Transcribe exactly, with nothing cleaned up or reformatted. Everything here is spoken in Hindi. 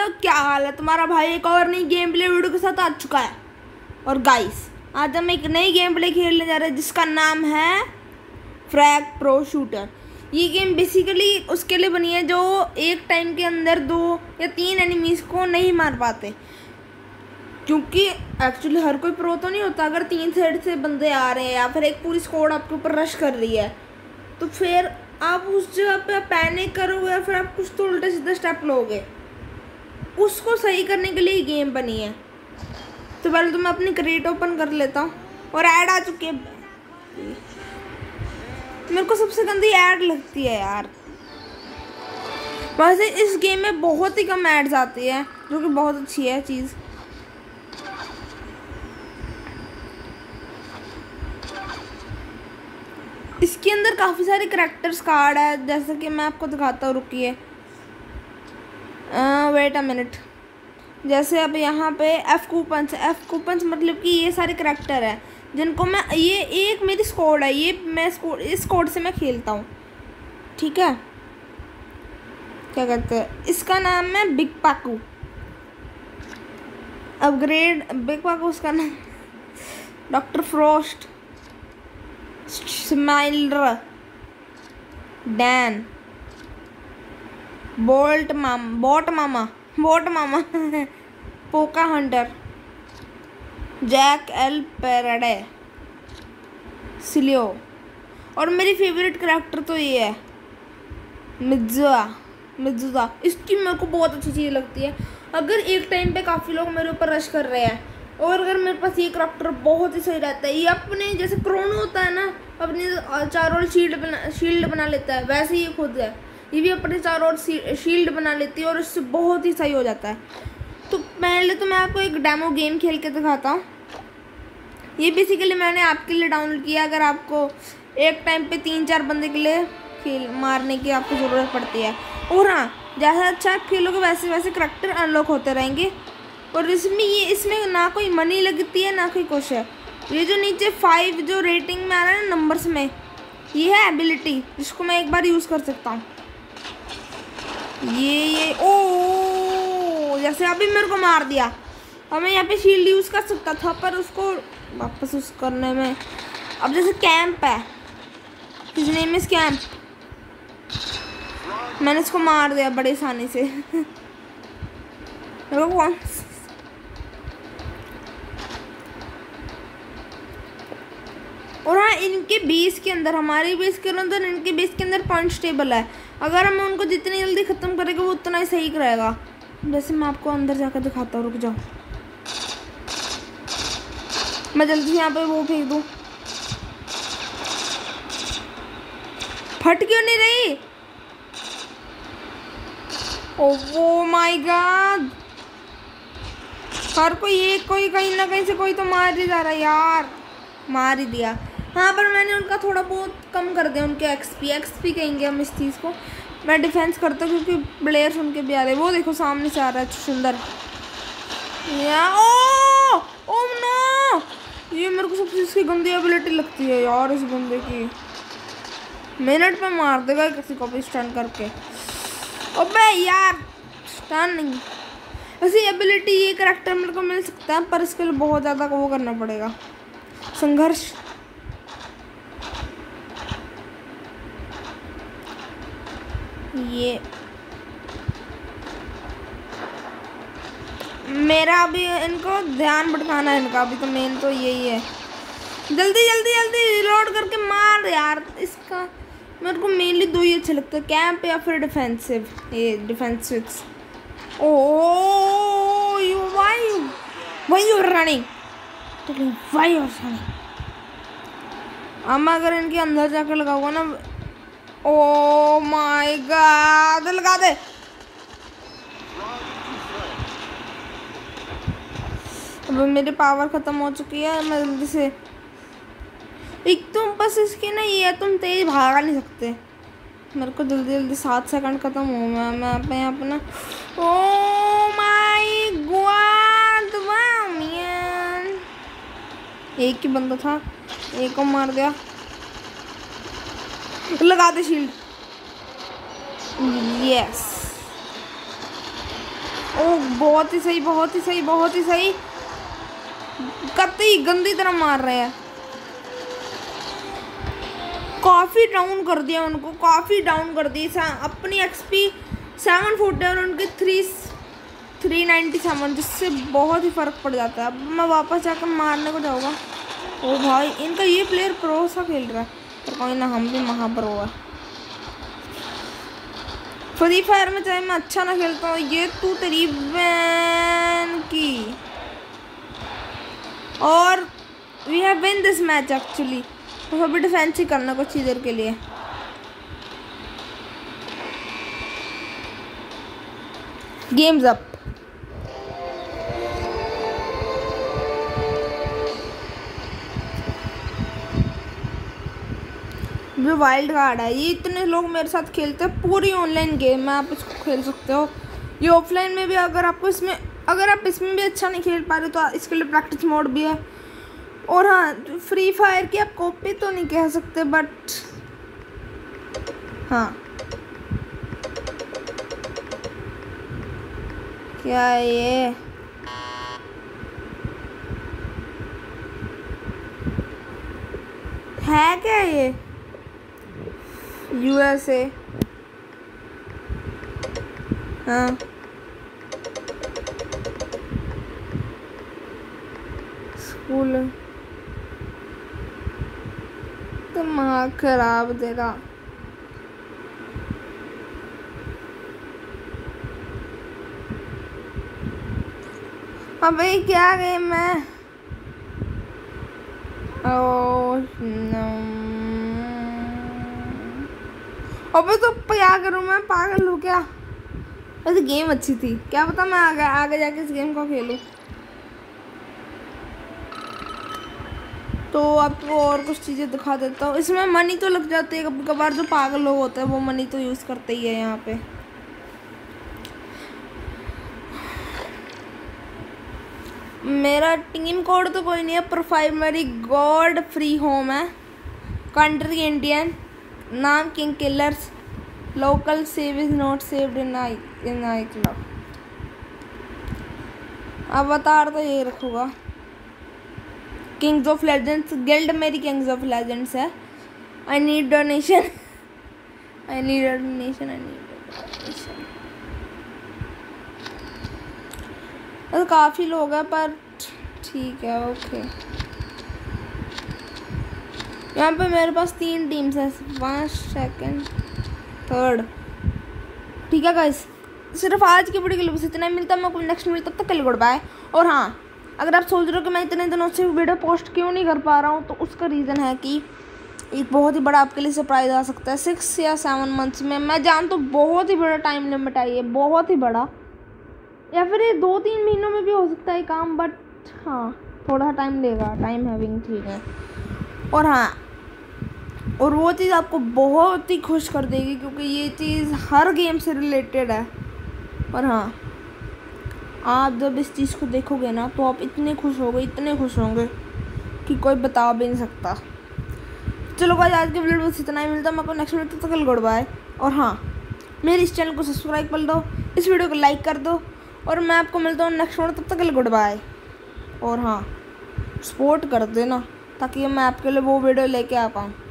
क्या हाल है तुम्हारा भाई? एक और नई गेम प्ले वीडियो के साथ आ चुका है। और गाइस आज हम एक नई गेम प्ले खेलने जा रहे हैं जिसका नाम है फ्रैग प्रो शूटर। ये गेम बेसिकली उसके लिए बनी है जो एक टाइम के अंदर दो या तीन एनिमीज को नहीं मार पाते, क्योंकि एक्चुअली हर कोई प्रो तो नहीं होता। अगर तीन साइड से बंदे आ रहे हैं या फिर एक पूरी स्क्वाड आपके ऊपर रश कर रही है तो फिर आप उस जगह पे पैनिक करोगे या फिर आप कुछ तो उल्टे सीधे स्टेप लोगे। उसको सही करने के लिए गेम बनी है। तो पहले तो मैं अपनी क्रेट ओपन कर लेता हूँ और ऐड आ चुकी है। मेरे को सबसे गंदी ऐड लगती है यार। वैसे इस गेम में बहुत ही कम एड्स आती है जो कि बहुत अच्छी है चीज़। इसके अंदर काफ़ी सारे करैक्टर्स कार्ड है, जैसे कि मैं आपको दिखाता हूँ, रुकिए वेट अ मिनट। जैसे अब यहाँ पे एफ कूपन्स एफ कूपन्स मतलब कि ये सारे करैक्टर है जिनको मैं, ये एक मेरी स्क्वाड है, ये मैं स्क्वाड इस स्क्वाड से मैं खेलता हूँ, ठीक है। क्या कहते हैं इसका नाम है Big Paku. Upgrade Big Paku, उसका नाम doctor Frost, Smiler, Dan, Bolt मामा बोट मामा बोट मामा पोका हंटर, जैक एल पैराडे, सिलियो। और मेरी फेवरेट करैक्टर तो ये है मिजुआ मिजुआ। इसकी मेरे को बहुत अच्छी चीज़ लगती है। अगर एक टाइम पे काफ़ी लोग मेरे ऊपर रश कर रहे हैं और अगर मेरे पास ये करैक्टर बहुत ही सही रहता है, ये अपने जैसे क्रोनो होता है ना, अपने चारों ओर शील्ड बना शील्ड बना लेता है, वैसे ही ये खुद है, ये भी अपने चारों ओर शील्ड बना लेती है और इससे बहुत ही सही हो जाता है। तो पहले तो मैं आपको एक डेमो गेम खेल के दिखाता हूँ। ये बेसिकली मैंने आपके लिए डाउनलोड किया। अगर आपको एक टाइम पे तीन चार बंदे के लिए खेल मारने की आपको ज़रूरत पड़ती है, और हाँ जैसा अच्छा आप खेलोगे वैसे वैसे करैक्टर अनलॉक होते रहेंगे। और इसमें ये इसमें ना कोई मनी लगती है ना कोई कुछ है। ये जो नीचे फाइव जो रेटिंग में आ रहा है ना नंबर्स में, ये है एबिलिटी जिसको मैं एक बार यूज़ कर सकता हूँ। ये ये ओ जैसे अभी मेरे को मार दिया, अब मैं यहाँ पे शील्ड यूज़ कर सकता था पर उसको वापस उस करने में, अब जैसे कैंप है, हिज नेम इज कैंप, मैंने इसको मार दिया बड़े आसानी से। कौन और हाँ इनके बेस के अंदर, हमारे बेस के अंदर इनके बेस के अंदर पॉइंट्स टेबल है। अगर हम उनको जितनी जल्दी ख़त्म करेंगे वो उतना ही सही रहेगा। जैसे मैं आपको अंदर जाकर दिखाता हूँ, रुक जाओ, मैं जल्दी से यहाँ पे वो फेंक दूँ। फट क्यों नहीं रही? ओह माय गॉड, हर कोई एक कोई कहीं ना कहीं से कोई तो मार ही जा रहा है यार, मार ही दिया। हाँ पर मैंने उनका थोड़ा बहुत कम कर दिया, उनके एक्सपी एक्सपी कहेंगे हम इस चीज़ को। मैं डिफेंस करता हूँ क्योंकि प्लेयर्स उनके भी आ रहे हैं। वो देखो सामने से आ रहा है सुंदर या ओ ओ नो, ये मेरे को सबसे इसकी गंदी एबिलिटी लगती है यार। इस बंदे की मिनट पे मार देगा किसी को भी स्टन करके। अबे यार स्टन नहीं, ऐसी एबिलिटी ये करैक्टर मेरे को मिल सकता है पर इसके लिए बहुत ज़्यादा वो करना पड़ेगा, संघर्ष। ये मेरा अभी इनको ध्यान भटकाना है इनका, अभी तो मेन तो यही है। जल्दी जल्दी जल्दी रिलोड करके मार यार। इसका मेरे को मेनली दो ही अच्छे लगते हैं, कैंप या फिर डिफेंसिव। ये defensive oh you why why you running why you running. अब अगर इनके अंदर जाकर लगाऊंगा ना, ओ माय गॉड, लगा दे। अब मेरी पावर खत्म हो चुकी है, मैं जल्दी से, एक तुम बस इसकी ना ये तुम तेज भागा नहीं सकते। मेरे को जल्दी जल्दी सात सेकंड खत्म हो, मैं मैं अपने अपना ओ माय गॉड मैन, एक ही बंदा था, एक को मार दिया। लगा दे शील्ड, यस। ओह बहुत ही सही, बहुत ही सही, बहुत ही सही। कतई गंदी तरह मार रहे हैं। काफ़ी डाउन कर दिया उनको, काफ़ी डाउन कर दी। अपनी एक्सपी सेवन फोर्टी और उनकी थ्री थ्री नाइन्टी सेवन, जिससे बहुत ही फ़र्क पड़ जाता है। अब मैं वापस जाकर मारने को जाऊँगा। ओ भाई इनका ये प्लेयर प्रो सा खेल रहा है, पर कोई ना, हम भी महा प्रो है। फ्री फायर में चाहे मैं अच्छा ना खेलता हूँ, ये तू तेरी वैन की। और we have win this match actually. तो अभी डिफेंस ही करना कुछ ही देर के लिए। Games up. जो वाइल्ड कार्ड है, ये इतने लोग मेरे साथ खेलते हैं। पूरी ऑनलाइन गेम है, आप इसको खेल सकते हो। ये ऑफलाइन में भी, अगर आपको इसमें अगर आप इसमें भी अच्छा नहीं खेल पा रहे तो इसके लिए प्रैक्टिस मोड भी है। और हाँ, फ्री फायर की आप कॉपी तो नहीं कह सकते, बट हाँ, क्या है ये? है क्या ये? यूएसए। हाँ स्कूल दिमाग खराब तेरा। अबे क्या गेम है? Oh no. अबे तो क्या करूँ मैं, पागल हूँ क्या? वैसे गेम अच्छी थी, क्या पता मैं आगे आगे जाके इस गेम को खेलूँ। तो आपको और कुछ चीज़ें दिखा देता हूँ। इसमें मनी तो लग जाती है कभी कभार, जो पागल लोग होते हैं वो मनी तो यूज़ करते ही है यहाँ पे। मेरा टीम कोड तो कोई नहीं है, प्रोफाइल मेरी गॉड फ्री होम है। कंट्री इंडियन, नाम king killers, local save is not saved in I in I club. Avatar तो ये रखूँगा। किंग्स ऑफ लेजेंड्स गिल्ड मेरी किंग्स ऑफ लेजेंड्स है। I need donation, I need donation, I need donation. तो काफ़ी लोग हैं, पर ठीक है, ओके। यहाँ पे मेरे पास तीन टीम्स हैं, फर्स्ट सेकंड थर्ड। ठीक है गाइस, सिर्फ आज की वीडियो के लिए बस इतना ही। मिलता है मैं आपको नेक्स्ट वीडियो, तब तक के लिए गुड बाय। और हाँ, अगर आप सोच रहे हो कि मैं इतने दिनों से वीडियो पोस्ट क्यों नहीं कर पा रहा हूँ, तो उसका रीज़न है कि एक बहुत ही बड़ा आपके लिए सरप्राइज़ आ सकता है सिक्स या सेवन मंथ्स में। मैं जानता हूँ बहुत ही बड़ा टाइम लिमिट आई है, बहुत ही बड़ा, या फिर ये दो तीन महीनों में भी हो सकता है काम, बट हाँ थोड़ा टाइम लेगा, टाइम हैविंग ठीक है। और हाँ, और वो चीज़ आपको बहुत ही खुश कर देगी, क्योंकि ये चीज़ हर गेम से रिलेटेड है। और हाँ, आप जब इस चीज़ को देखोगे ना, तो आप इतने खुश होंगे, इतने खुश होंगे कि कोई बता भी नहीं सकता। चलो भाई, आज के वीडियो बस इतना ही। मिलता है मैं आपको नेक्स्ट वीडियो, तक गुड बाय। और हाँ, मेरे इस चैनल को सब्सक्राइब कर दो, इस वीडियो को लाइक कर दो, और मैं आपको मिलता हूँ नेक्स्ट वीडियो, तब तक गुड बाय। और हाँ, सपोर्ट कर देना ताकि मैं आपके लिए वो वीडियो लेके आ पाऊँ।